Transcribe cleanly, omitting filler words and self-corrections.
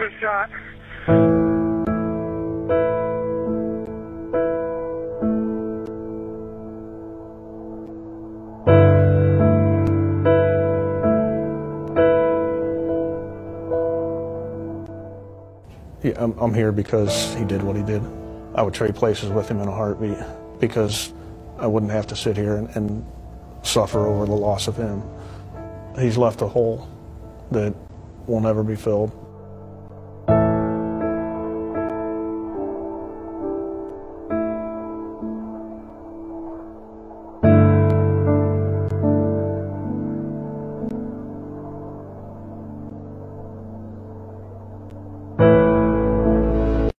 been shot. Yeah, I'm here because he did what he did. I would trade places with him in a heartbeat because I wouldn't have to sit here and suffer over the loss of him. He's left a hole that will never be filled.